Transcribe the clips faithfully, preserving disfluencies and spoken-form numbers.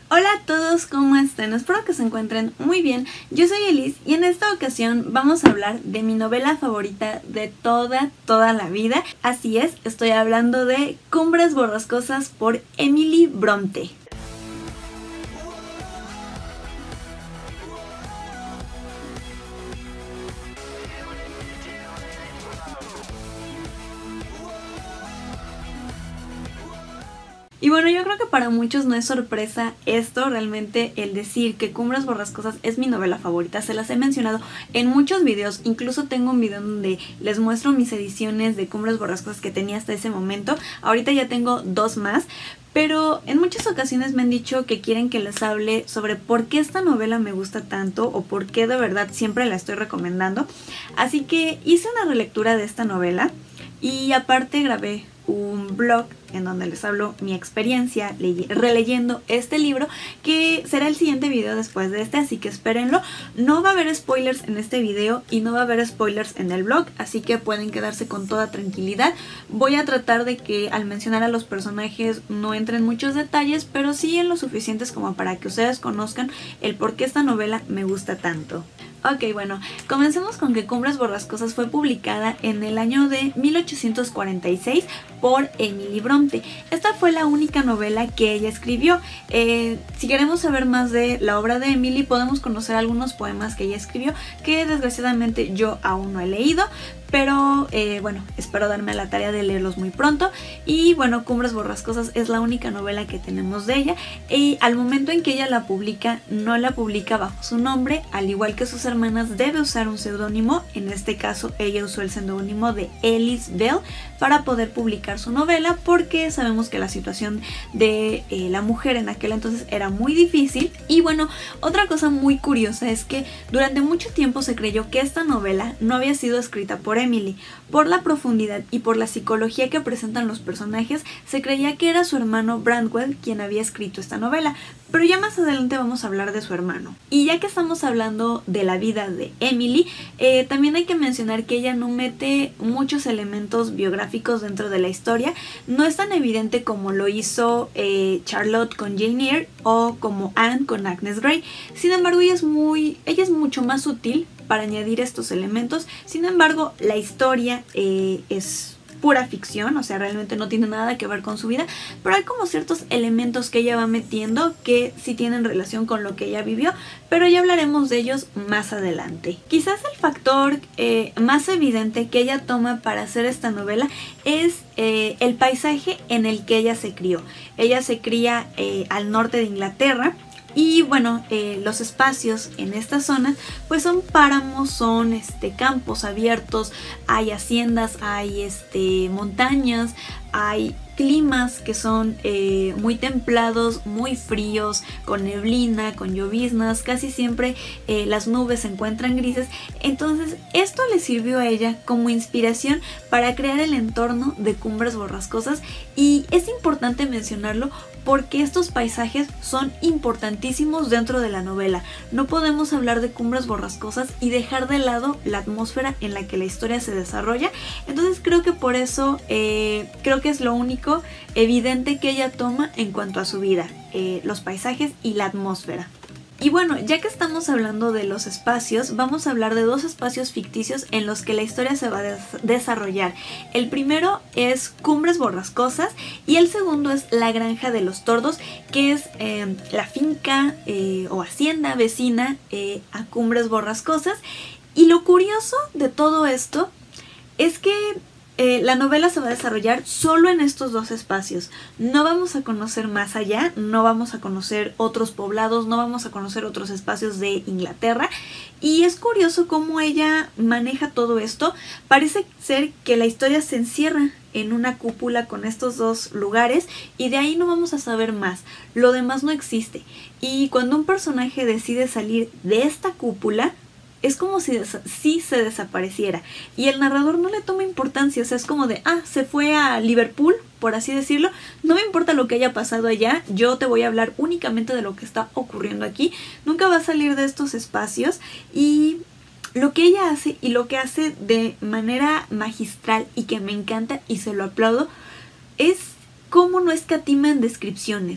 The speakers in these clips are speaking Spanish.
Hola a todos, ¿cómo están? Espero que se encuentren muy bien. Yo soy Elis y en esta ocasión vamos a hablar de mi novela favorita de toda, toda la vida. Así es, estoy hablando de Cumbres Borrascosas por Emily Brontë. Y bueno, yo creo que para muchos no es sorpresa esto, realmente el decir que Cumbres Borrascosas es mi novela favorita. Se las he mencionado en muchos videos, incluso tengo un video donde les muestro mis ediciones de Cumbres Borrascosas que tenía hasta ese momento. Ahorita ya tengo dos más, pero en muchas ocasiones me han dicho que quieren que les hable sobre por qué esta novela me gusta tanto o por qué de verdad siempre la estoy recomendando. Así que hice una relectura de esta novela y aparte grabé un blog en donde les hablo mi experiencia releyendo este libro, que será el siguiente video después de este, así que espérenlo. No va a haber spoilers en este video y no va a haber spoilers en el blog, así que pueden quedarse con toda tranquilidad. Voy a tratar de que al mencionar a los personajes no entren muchos detalles, pero sí en lo suficientes como para que ustedes conozcan el por qué esta novela me gusta tanto. Ok, bueno, comencemos con que Cumbres Borrascosas fue publicada en el año de mil ochocientos cuarenta y seis por Emily Brontë. Esta fue la única novela que ella escribió. Eh, si queremos saber más de la obra de Emily, podemos conocer algunos poemas que ella escribió, que desgraciadamente yo aún no he leído, pero eh, bueno, espero darme la tarea de leerlos muy pronto. Y bueno, Cumbres Borrascosas es la única novela que tenemos de ella, y al momento en que ella la publica, no la publica bajo su nombre, al igual que sus hermanas debe usar un seudónimo. En este caso ella usó el seudónimo de Elise Bell para poder publicar su novela, porque sabemos que la situación de eh, la mujer en aquel entonces era muy difícil. Y bueno, otra cosa muy curiosa es que durante mucho tiempo se creyó que esta novela no había sido escrita por Emily. Por la profundidad y por la psicología que presentan los personajes, se creía que era su hermano Branwell quien había escrito esta novela, pero ya más adelante vamos a hablar de su hermano. Y ya que estamos hablando de la vida de Emily, eh, también hay que mencionar que ella no mete muchos elementos biográficos dentro de la historia. No es tan evidente como lo hizo eh, Charlotte con Jane Eyre o como Anne con Agnes Grey. Sin embargo, ella es, muy, ella es mucho más sutil para añadir estos elementos. Sin embargo, la historia eh, es pura ficción, o sea, realmente no tiene nada que ver con su vida, pero hay como ciertos elementos que ella va metiendo que sí tienen relación con lo que ella vivió, pero ya hablaremos de ellos más adelante. Quizás el factor eh, más evidente que ella toma para hacer esta novela es eh, el paisaje en el que ella se crió. Ella se cría eh, al norte de Inglaterra. Y bueno, eh, los espacios en esta zona pues son páramos, son este, campos abiertos, hay haciendas, hay este, montañas, hay climas que son eh, muy templados, muy fríos, con neblina, con lloviznas, casi siempre eh, las nubes se encuentran grises. Entonces esto le sirvió a ella como inspiración para crear el entorno de Cumbres Borrascosas, y es importante mencionarlo porque estos paisajes son importantísimos dentro de la novela. No podemos hablar de Cumbres Borrascosas y dejar de lado la atmósfera en la que la historia se desarrolla. Entonces creo que por eso eh, creo que es lo único evidente que ella toma en cuanto a su vida, eh, los paisajes y la atmósfera. Y bueno, ya que estamos hablando de los espacios, vamos a hablar de dos espacios ficticios en los que la historia se va a des desarrollar. El primero es Cumbres Borrascosas y el segundo es La Granja de los Tordos, que es eh, la finca eh, o hacienda vecina eh, a Cumbres Borrascosas. Y lo curioso de todo esto es que Eh, la novela se va a desarrollar solo en estos dos espacios. No vamos a conocer más allá, no vamos a conocer otros poblados, no vamos a conocer otros espacios de Inglaterra. Y es curioso cómo ella maneja todo esto. Parece ser que la historia se encierra en una cúpula con estos dos lugares y de ahí no vamos a saber más. Lo demás no existe. Y cuando un personaje decide salir de esta cúpula, es como si sí se desapareciera y el narrador no le toma importancia. O sea, es como de, ah, se fue a Liverpool, por así decirlo, no me importa lo que haya pasado allá, yo te voy a hablar únicamente de lo que está ocurriendo aquí. Nunca va a salir de estos espacios, y lo que ella hace y lo que hace de manera magistral y que me encanta y se lo aplaudo es cómo no escatima en descripciones.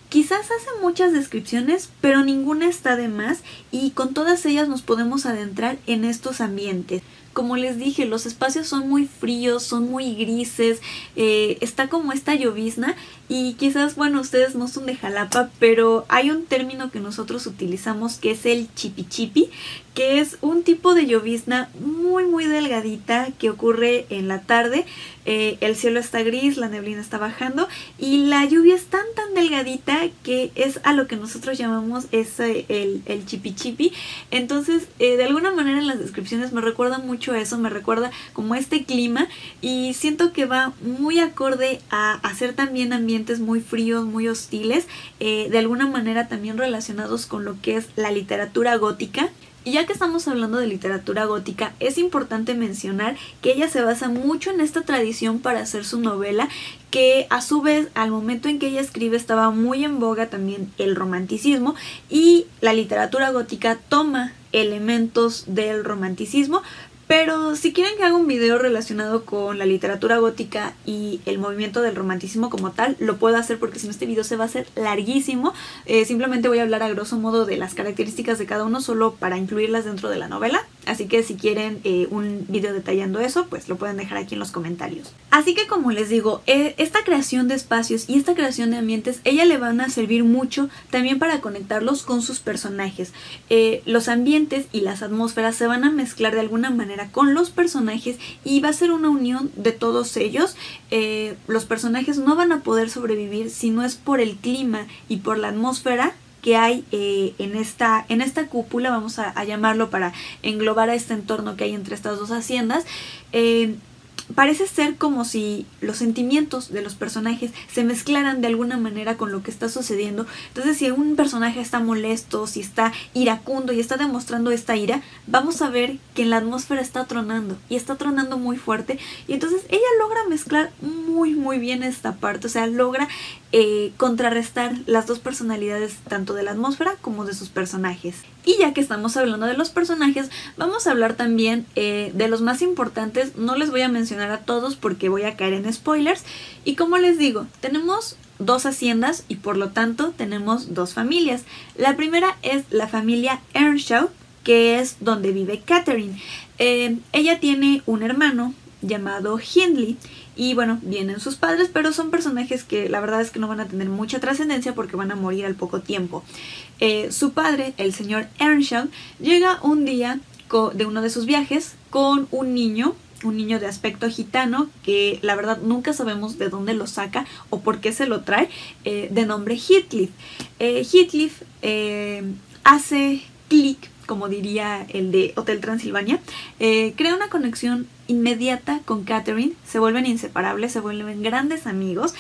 Quizás hace muchas descripciones, pero ninguna está de más y con todas ellas nos podemos adentrar en estos ambientes. Como les dije, los espacios son muy fríos, son muy grises, eh, está como esta llovizna y quizás, bueno, ustedes no son de Jalapa, pero hay un término que nosotros utilizamos que es el chipi chipi, que es un tipo de llovizna muy muy delgadita que ocurre en la tarde. Eh, el cielo está gris, la neblina está bajando y la lluvia es tan tan delgadita que es a lo que nosotros llamamos ese, el, el chipi chipi. Entonces eh, de alguna manera en las descripciones me recuerda mucho a eso, me recuerda como este clima y siento que va muy acorde a hacer también ambientes muy fríos, muy hostiles, eh, de alguna manera también relacionados con lo que es la literatura gótica. Y ya que estamos hablando de literatura gótica, es importante mencionar que ella se basa mucho en esta tradición para hacer su novela, que a su vez al momento en que ella escribe estaba muy en boga también el romanticismo y la literatura gótica toma elementos del romanticismo. Pero si quieren que haga un video relacionado con la literatura gótica y el movimiento del romanticismo como tal, lo puedo hacer porque si no este video se va a hacer larguísimo. Eh, simplemente voy a hablar a grosso modo de las características de cada uno solo para incluirlas dentro de la novela. Así que si quieren eh, un video detallando eso, pues lo pueden dejar aquí en los comentarios. Así que como les digo, eh, esta creación de espacios y esta creación de ambientes, ella le van a servir mucho también para conectarlos con sus personajes. Eh, los ambientes y las atmósferas se van a mezclar de alguna manera con los personajes y va a ser una unión de todos ellos. Eh, los personajes no van a poder sobrevivir si no es por el clima y por la atmósfera que hay eh, en, esta, en esta cúpula, vamos a, a llamarlo para englobar a este entorno que hay entre estas dos haciendas. Eh, Parece ser como si los sentimientos de los personajes se mezclaran de alguna manera con lo que está sucediendo. Entonces si un personaje está molesto, si está iracundo y está demostrando esta ira, vamos a ver que en la atmósfera está tronando y está tronando muy fuerte. Y entonces ella logra mezclar muy muy bien esta parte, o sea, logra eh, contrarrestar las dos personalidades tanto de la atmósfera como de sus personajes. Y ya que estamos hablando de los personajes, vamos a hablar también eh, de los más importantes. No les voy a mencionar a todos porque voy a caer en spoilers. Y como les digo, tenemos dos haciendas y por lo tanto tenemos dos familias. La primera es la familia Earnshaw, que es donde vive Catherine. Eh, ella tiene un hermano llamado Hindley y bueno, vienen sus padres, pero son personajes que la verdad es que no van a tener mucha trascendencia porque van a morir al poco tiempo. Eh, su padre, el señor Earnshaw, llega un día de uno de sus viajes con un niño, un niño de aspecto gitano que la verdad nunca sabemos de dónde lo saca o por qué se lo trae, eh, de nombre Heathcliff. Eh, Heathcliff eh, hace clic, como diría el de Hotel Transilvania, eh, crea una conexión inmediata con Catherine, se vuelven inseparables, se vuelven grandes amigos,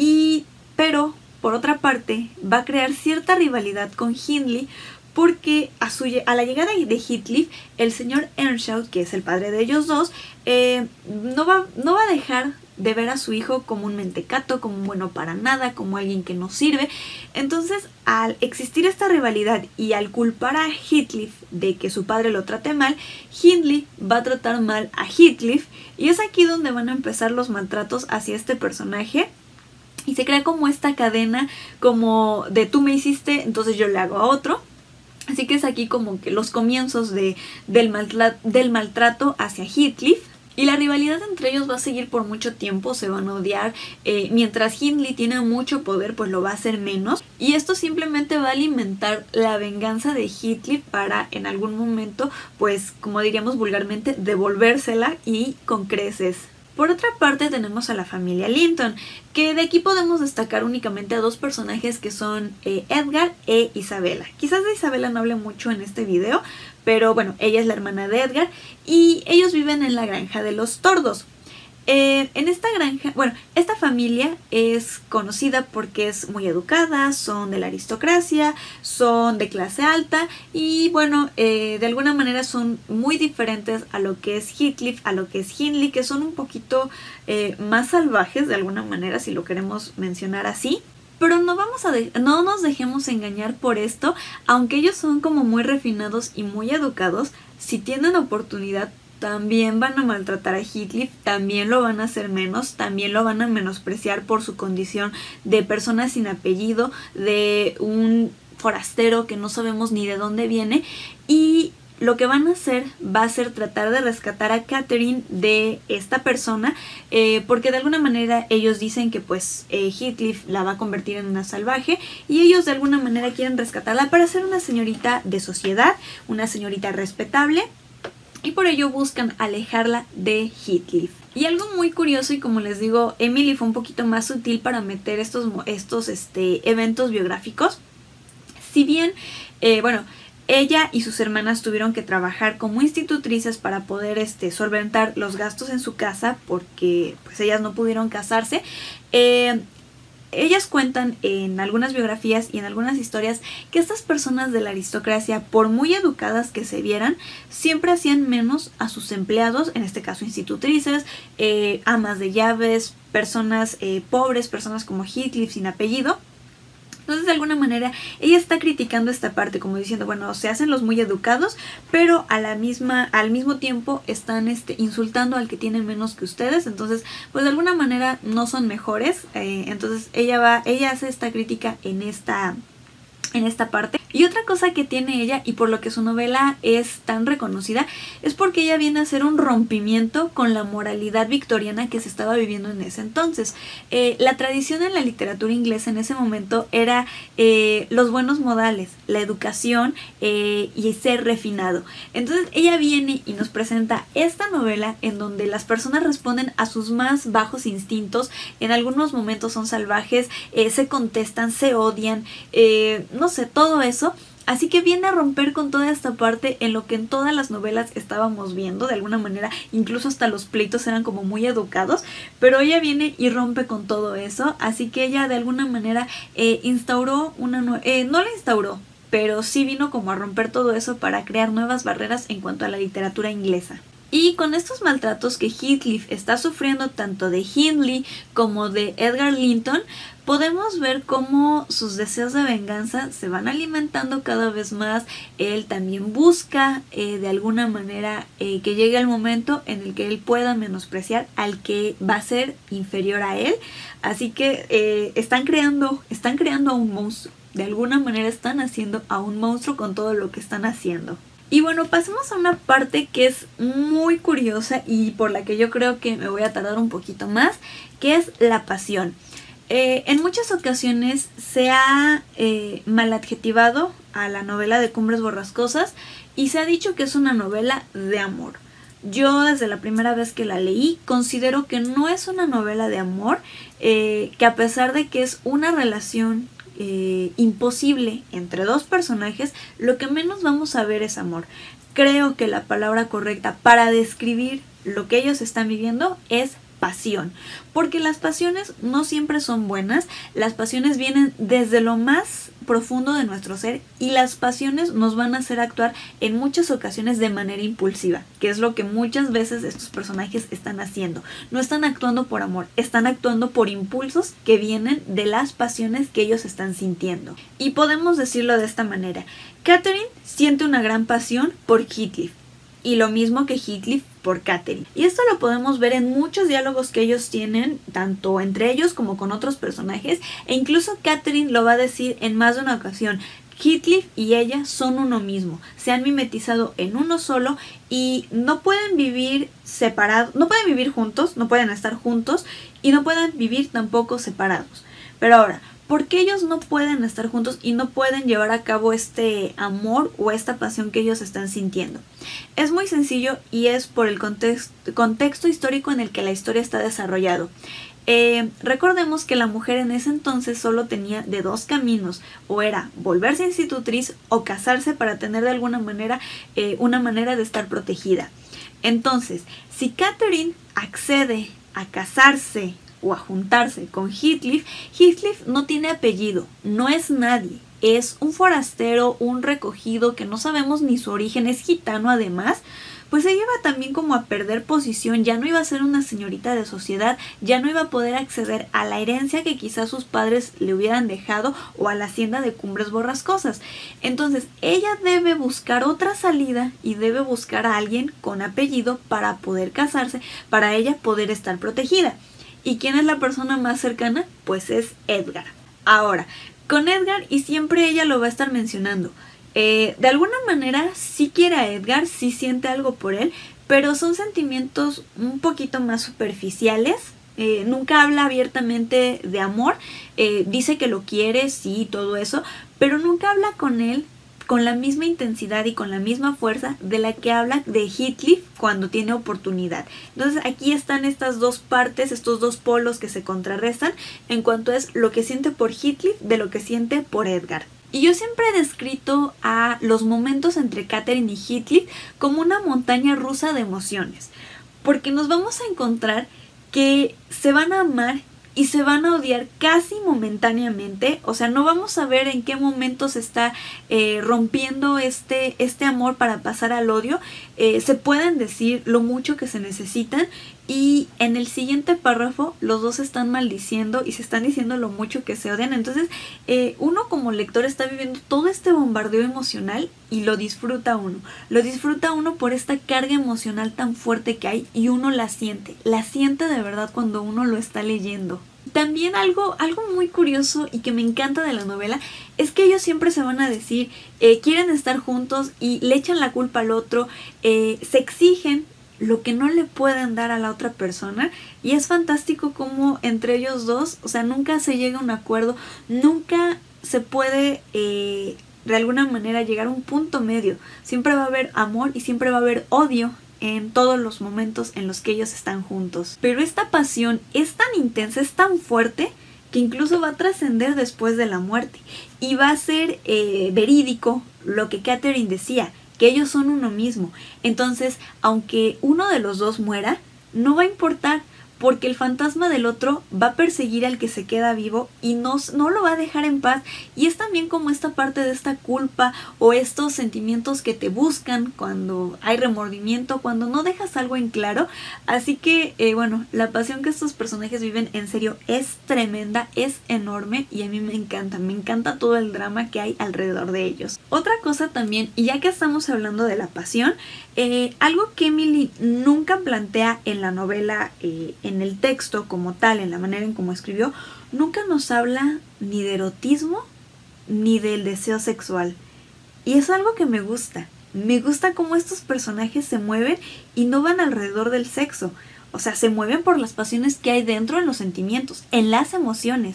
y pero por otra parte va a crear cierta rivalidad con Hindley porque a, su, a la llegada de Heathcliff, el señor Earnshaw, que es el padre de ellos dos, eh, no, va, no va a dejar de ver a su hijo como un mentecato, como un bueno para nada, como alguien que no sirve. Entonces, al existir esta rivalidad y al culpar a Heathcliff de que su padre lo trate mal, Hindley va a tratar mal a Heathcliff y es aquí donde van a empezar los maltratos hacia este personaje. Y se crea como esta cadena como de tú me hiciste, entonces yo le hago a otro. Así que es aquí como que los comienzos de, del, maltrato, del maltrato hacia Heathcliff. Y la rivalidad entre ellos va a seguir por mucho tiempo, se van a odiar. Eh, mientras Hindley tiene mucho poder, pues lo va a hacer menos. Y esto simplemente va a alimentar la venganza de Heathcliff para en algún momento, pues como diríamos vulgarmente, devolvérsela y con creces. Por otra parte tenemos a la familia Linton, que de aquí podemos destacar únicamente a dos personajes que son eh, Edgar e Isabella. Quizás de Isabella no hable mucho en este video, pero bueno, ella es la hermana de Edgar y ellos viven en la granja de los Tordos. Eh, en esta granja, bueno, esta familia es conocida porque es muy educada, son de la aristocracia, son de clase alta y bueno, eh, de alguna manera son muy diferentes a lo que es Heathcliff, a lo que es Hindley, que son un poquito eh, más salvajes de alguna manera, si lo queremos mencionar así. Pero no, vamos a de- no nos dejemos engañar por esto, aunque ellos son como muy refinados y muy educados, si tienen oportunidad también van a maltratar a Heathcliff, también lo van a hacer menos, también lo van a menospreciar por su condición de persona sin apellido, de un forastero que no sabemos ni de dónde viene, y lo que van a hacer va a ser tratar de rescatar a Catherine de esta persona, eh, porque de alguna manera ellos dicen que pues eh, Heathcliff la va a convertir en una salvaje, y ellos de alguna manera quieren rescatarla para ser una señorita de sociedad, una señorita respetable, y por ello buscan alejarla de Heathcliff. Y algo muy curioso, y como les digo, Emily fue un poquito más sutil para meter estos, estos este, eventos biográficos. Si bien, eh, bueno, ella y sus hermanas tuvieron que trabajar como institutrices para poder este, solventar los gastos en su casa, porque pues ellas no pudieron casarse. Eh, ellas cuentan en algunas biografías y en algunas historias que estas personas de la aristocracia, por muy educadas que se vieran, siempre hacían menos a sus empleados, en este caso institutrices, eh, amas de llaves, personas eh, pobres, personas como Heathcliff sin apellido. Entonces, de alguna manera, ella está criticando esta parte, como diciendo, bueno, se hacen los muy educados, pero a la misma, al mismo tiempo están este, insultando al que tiene menos que ustedes. Entonces, pues de alguna manera no son mejores. Eh, entonces, ella va, ella hace esta crítica en esta, en esta parte. Y otra cosa que tiene ella, y por lo que su novela es tan reconocida, es porque ella viene a hacer un rompimiento con la moralidad victoriana que se estaba viviendo en ese entonces. Eh, la tradición en la literatura inglesa en ese momento era eh, los buenos modales, la educación eh, y ser refinado. Entonces ella viene y nos presenta esta novela en donde las personas responden a sus más bajos instintos, en algunos momentos son salvajes, eh, se contestan, se odian, eh, no sé, todo eso. Así que viene a romper con toda esta parte en lo que en todas las novelas estábamos viendo, de alguna manera, incluso hasta los pleitos eran como muy educados, pero ella viene y rompe con todo eso, así que ella de alguna manera eh, instauró una, nue- eh, no la instauró, pero sí vino como a romper todo eso para crear nuevas barreras en cuanto a la literatura inglesa. Y con estos maltratos que Heathcliff está sufriendo tanto de Hindley como de Edgar Linton, podemos ver cómo sus deseos de venganza se van alimentando cada vez más. Él también busca eh, de alguna manera eh, que llegue el momento en el que él pueda menospreciar al que va a ser inferior a él. Así que eh, están creando, están creando a un monstruo. De alguna manera están haciendo a un monstruo con todo lo que están haciendo. Y bueno, pasemos a una parte que es muy curiosa y por la que yo creo que me voy a tardar un poquito más, que es la pasión. Eh, en muchas ocasiones se ha eh, maladjetivado a la novela de Cumbres Borrascosas y se ha dicho que es una novela de amor. Yo desde la primera vez que la leí considero que no es una novela de amor, eh, que a pesar de que es una relación Eh, imposible entre dos personajes, lo que menos vamos a ver es amor. Creo que la palabra correcta para describir lo que ellos están viviendo es pasión, porque las pasiones no siempre son buenas, las pasiones vienen desde lo más profundo de nuestro ser y las pasiones nos van a hacer actuar en muchas ocasiones de manera impulsiva, que es lo que muchas veces estos personajes están haciendo. No están actuando por amor, están actuando por impulsos que vienen de las pasiones que ellos están sintiendo. Y podemos decirlo de esta manera: Catherine siente una gran pasión por Heathcliff, y lo mismo que Heathcliff por Catherine. Y esto lo podemos ver en muchos diálogos que ellos tienen, tanto entre ellos como con otros personajes, e incluso Catherine lo va a decir en más de una ocasión. Heathcliff y ella son uno mismo, se han mimetizado en uno solo y no pueden vivir separados, no pueden vivir juntos, no pueden estar juntos y no pueden vivir tampoco separados. Pero ahora, ¿por qué ellos no pueden estar juntos y no pueden llevar a cabo este amor o esta pasión que ellos están sintiendo? Es muy sencillo y es por el contexto, contexto histórico en el que la historia está desarrollado. Eh, recordemos que la mujer en ese entonces solo tenía de dos caminos, o era volverse institutriz o casarse para tener de alguna manera eh, una manera de estar protegida. Entonces, si Catherine accede a casarse o a juntarse con Heathcliff, Heathcliff no tiene apellido, no es nadie, es un forastero, un recogido que no sabemos ni su origen, es gitano además, pues ella iba también como a perder posición, ya no iba a ser una señorita de sociedad, ya no iba a poder acceder a la herencia que quizás sus padres le hubieran dejado o a la hacienda de Cumbres Borrascosas. Entonces ella debe buscar otra salida y debe buscar a alguien con apellido para poder casarse, para ella poder estar protegida. ¿Y quién es la persona más cercana? Pues es Edgar. Ahora, con Edgar, y siempre ella lo va a estar mencionando, eh, de alguna manera sí quiere a Edgar, sí siente algo por él, pero son sentimientos un poquito más superficiales. Eh, nunca habla abiertamente de amor, eh, dice que lo quiere, sí, todo eso, pero nunca habla con él con la misma intensidad y con la misma fuerza de la que habla de Heathcliff cuando tiene oportunidad. Entonces aquí están estas dos partes, estos dos polos que se contrarrestan en cuanto es lo que siente por Heathcliff de lo que siente por Edgar. Y yo siempre he descrito a los momentos entre Catherine y Heathcliff como una montaña rusa de emociones, porque nos vamos a encontrar que se van a amar y se van a odiar casi momentáneamente. O sea, no vamos a ver en qué momento se está eh, rompiendo este, este amor para pasar al odio. Eh, se pueden decir lo mucho que se necesitan y en el siguiente párrafo los dos están maldiciendo y se están diciendo lo mucho que se odian. Entonces eh, uno como lector está viviendo todo este bombardeo emocional y lo disfruta uno. Lo disfruta uno por esta carga emocional tan fuerte que hay y uno la siente. La siente de verdad cuando uno lo está leyendo. También algo, algo muy curioso y que me encanta de la novela es que ellos siempre se van a decir, eh, quieren estar juntos y le echan la culpa al otro, eh, se exigen lo que no le pueden dar a la otra persona y es fantástico como entre ellos dos, o sea, nunca se llega a un acuerdo, nunca se puede eh, de alguna manera llegar a un punto medio, siempre va a haber amor y siempre va a haber odio en todos los momentos en los que ellos están juntos. Pero esta pasión es tan intensa, es tan fuerte, que incluso va a trascender después de la muerte. Y va a ser eh, verídico lo que Catherine decía, que ellos son uno mismo. Entonces, aunque uno de los dos muera, no va a importar, porque el fantasma del otro va a perseguir al que se queda vivo y no, no lo va a dejar en paz. Y es también como esta parte de esta culpa o estos sentimientos que te buscan cuando hay remordimiento, cuando no dejas algo en claro. Así que, eh, bueno, la pasión que estos personajes viven en serio es tremenda, es enorme y a mí me encanta, me encanta todo el drama que hay alrededor de ellos. Otra cosa también, y ya que estamos hablando de la pasión, eh, algo que Emily nunca plantea en la novela, eh, en el texto como tal, en la manera en cómo escribió, nunca nos habla ni de erotismo ni del deseo sexual. Y es algo que me gusta. Me gusta cómo estos personajes se mueven y no van alrededor del sexo. O sea, se mueven por las pasiones que hay dentro en los sentimientos, en las emociones.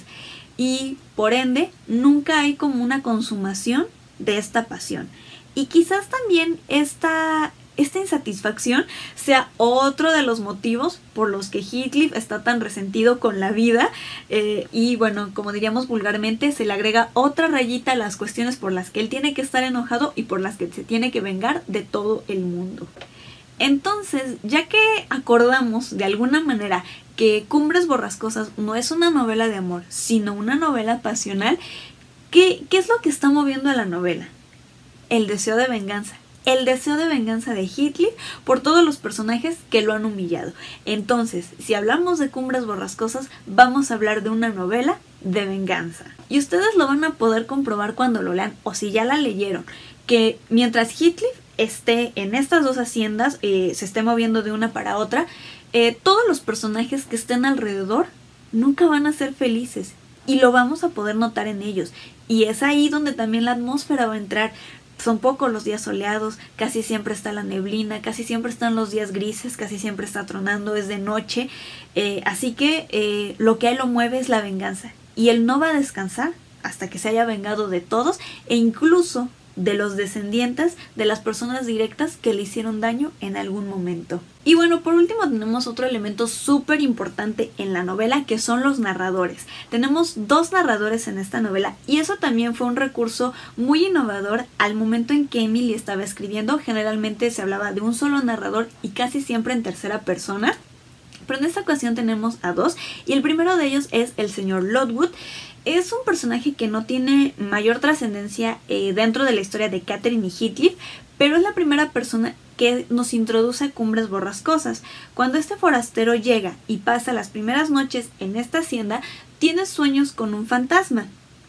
Y por ende, nunca hay como una consumación de esta pasión. Y quizás también esta... Esta insatisfacción sea otro de los motivos por los que Heathcliff está tan resentido con la vida eh, y bueno, como diríamos vulgarmente, se le agrega otra rayita a las cuestiones por las que él tiene que estar enojado y por las que se tiene que vengar de todo el mundo. Entonces, ya que acordamos de alguna manera que Cumbres Borrascosas no es una novela de amor, sino una novela pasional, ¿qué, qué es lo que está moviendo a la novela? El deseo de venganza. El deseo de venganza de Heathcliff por todos los personajes que lo han humillado. Entonces, si hablamos de Cumbres Borrascosas, vamos a hablar de una novela de venganza. Y ustedes lo van a poder comprobar cuando lo lean, o si ya la leyeron, que mientras Heathcliff esté en estas dos haciendas, eh, se esté moviendo de una para otra, eh, todos los personajes que estén alrededor nunca van a ser felices. Y lo vamos a poder notar en ellos. Y es ahí donde también la atmósfera va a entrar. Son pocos los días soleados, casi siempre está la neblina, casi siempre están los días grises, casi siempre está tronando, es de noche. Eh, así que eh, lo que a él lo mueve es la venganza. Y él no va a descansar hasta que se haya vengado de todos e incluso de los descendientes de las personas directas que le hicieron daño en algún momento. Y bueno, por último tenemos otro elemento súper importante en la novela, que son los narradores. Tenemos dos narradores en esta novela y eso también fue un recurso muy innovador al momento en que Emily estaba escribiendo. Generalmente se hablaba de un solo narrador y casi siempre en tercera persona, pero en esta ocasión tenemos a dos y el primero de ellos es el señor Lockwood. Es un personaje que no tiene mayor trascendencia eh, dentro de la historia de Catherine y Heathcliff, pero es la primera persona que nos introduce a Cumbres Borrascosas. Cuando este forastero llega y pasa las primeras noches en esta hacienda, tiene sueños con un fantasma.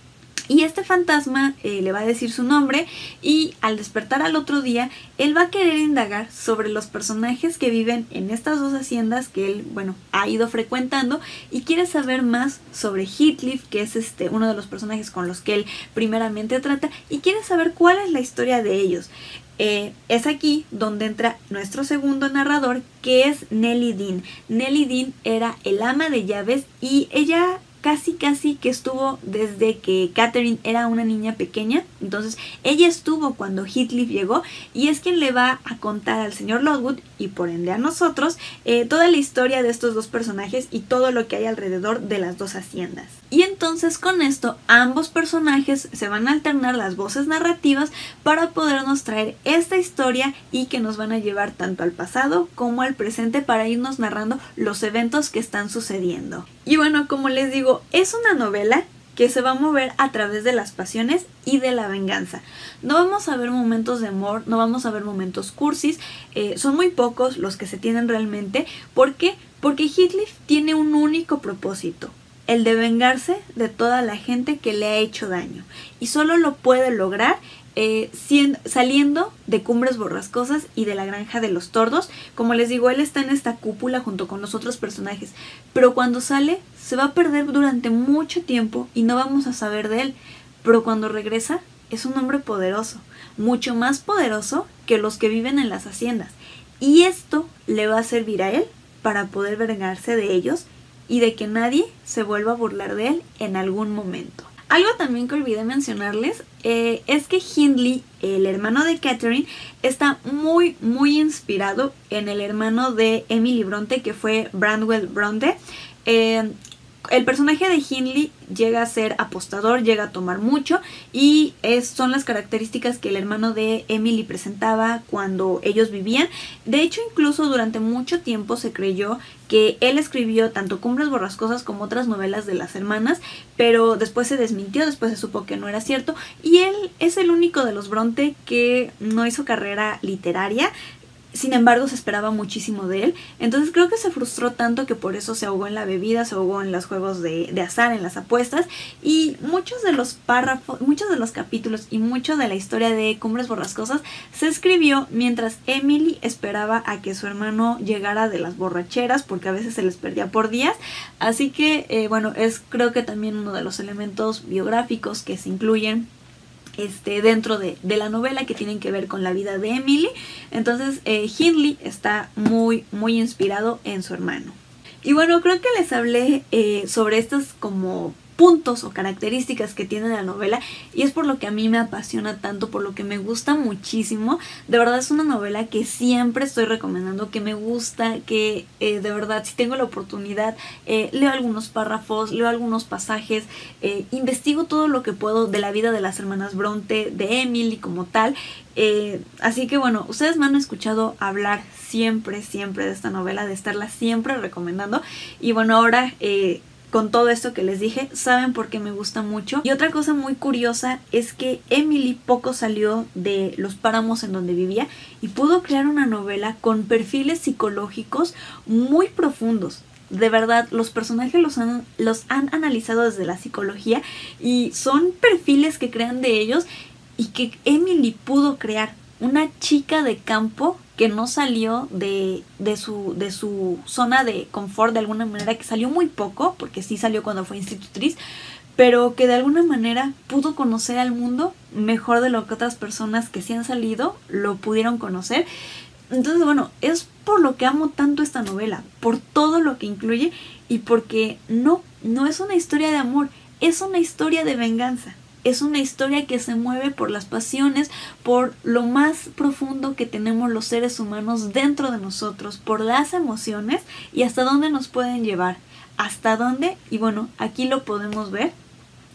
Y este fantasma eh, le va a decir su nombre y al despertar al otro día, él va a querer indagar sobre los personajes que viven en estas dos haciendas que él, bueno, ha ido frecuentando y quiere saber más sobre Heathcliff, que es este, uno de los personajes con los que él primeramente trata, y quiere saber cuál es la historia de ellos. Eh, es aquí donde entra nuestro segundo narrador, que es Nellie Dean. Nellie Dean era el ama de llaves y ella casi casi que estuvo desde que Catherine era una niña pequeña. Entonces ella estuvo cuando Heathcliff llegó y es quien le va a contar al señor Lockwood y por ende a nosotros eh, toda la historia de estos dos personajes y todo lo que hay alrededor de las dos haciendas. Y entonces con esto ambos personajes se van a alternar las voces narrativas para podernos traer esta historia y que nos van a llevar tanto al pasado como al presente para irnos narrando los eventos que están sucediendo. Y bueno, como les digo, es una novela que se va a mover a través de las pasiones y de la venganza. No vamos a ver momentos de amor, no vamos a ver momentos cursis, eh, son muy pocos los que se tienen realmente. ¿Por qué? Porque Heathcliff tiene un único propósito, el de vengarse de toda la gente que le ha hecho daño. Y solo lo puede lograr eh, siendo, saliendo de Cumbres Borrascosas y de la Granja de los Tordos. Como les digo, él está en esta cúpula junto con los otros personajes, pero cuando sale se va a perder durante mucho tiempo y no vamos a saber de él. Pero cuando regresa es un hombre poderoso, mucho más poderoso que los que viven en las haciendas. Y esto le va a servir a él para poder vengarse de ellos y de que nadie se vuelva a burlar de él en algún momento. Algo también que olvidé mencionarles eh, es que Hindley, el hermano de Catherine, está muy muy inspirado en el hermano de Emily Bronte, que fue Branwell Bronte. Eh, el personaje de Hindley llega a ser apostador, llega a tomar mucho y es, son las características que el hermano de Emily presentaba cuando ellos vivían. De hecho, incluso durante mucho tiempo se creyó que él escribió tanto Cumbres Borrascosas como otras novelas de las hermanas, pero después se desmintió, después se supo que no era cierto y él es el único de los Bronte que no hizo carrera literaria. Sin embargo, se esperaba muchísimo de él. Entonces creo que se frustró tanto que por eso se ahogó en la bebida, se ahogó en los juegos de, de azar, en las apuestas. Y muchos de los párrafos, muchos de los capítulos y mucho de la historia de Cumbres Borrascosas se escribió mientras Emily esperaba a que su hermano llegara de las borracheras, porque a veces se les perdía por días. Así que, eh, bueno, es creo que también uno de los elementos biográficos que se incluyen Este, dentro de, de la novela, que tienen que ver con la vida de Emily. Entonces eh, Hindley está muy muy inspirado en su hermano. Y bueno, creo que les hablé eh, sobre estos como puntos o características que tiene la novela y es por lo que a mí me apasiona tanto, por lo que me gusta muchísimo. De verdad es una novela que siempre estoy recomendando, que me gusta, que eh, de verdad si tengo la oportunidad eh, leo algunos párrafos, leo algunos pasajes, eh, investigo todo lo que puedo de la vida de las hermanas Bronte, de Emily como tal. Eh, así que bueno, ustedes me han escuchado hablar siempre, siempre de esta novela, de estarla siempre recomendando y bueno, ahora eh, con todo esto que les dije, saben por qué me gusta mucho. Y otra cosa muy curiosa es que Emily poco salió de los páramos en donde vivía y pudo crear una novela con perfiles psicológicos muy profundos. De verdad, los personajes los han, los han analizado desde la psicología y son perfiles que crean de ellos y que Emily pudo crear. Una chica de campo que no salió de, de, su, de su zona de confort de alguna manera, que salió muy poco, porque sí salió cuando fue institutriz, pero que de alguna manera pudo conocer al mundo mejor de lo que otras personas que sí han salido lo pudieron conocer. Entonces, bueno, es por lo que amo tanto esta novela, por todo lo que incluye y porque no, no es una historia de amor, es una historia de venganza. Es una historia que se mueve por las pasiones, por lo más profundo que tenemos los seres humanos dentro de nosotros, por las emociones y hasta dónde nos pueden llevar, hasta dónde, y bueno, aquí lo podemos ver.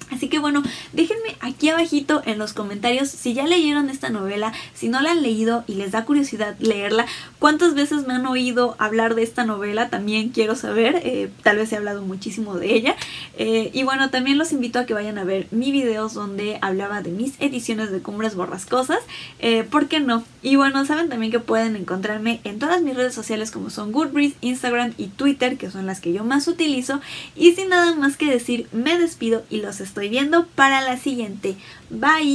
Así que bueno, déjenme aquí abajito en los comentarios si ya leyeron esta novela, si no la han leído y les da curiosidad leerla, cuántas veces me han oído hablar de esta novela, también quiero saber, eh, tal vez he hablado muchísimo de ella. Eh, y bueno, también los invito a que vayan a ver mis videos donde hablaba de mis ediciones de Cumbres Borrascosas, eh, ¿por qué no? Y bueno, saben también que pueden encontrarme en todas mis redes sociales como son Goodreads, Instagram y Twitter, que son las que yo más utilizo. Y sin nada más que decir, me despido y los estoy viendo para la siguiente. Bye.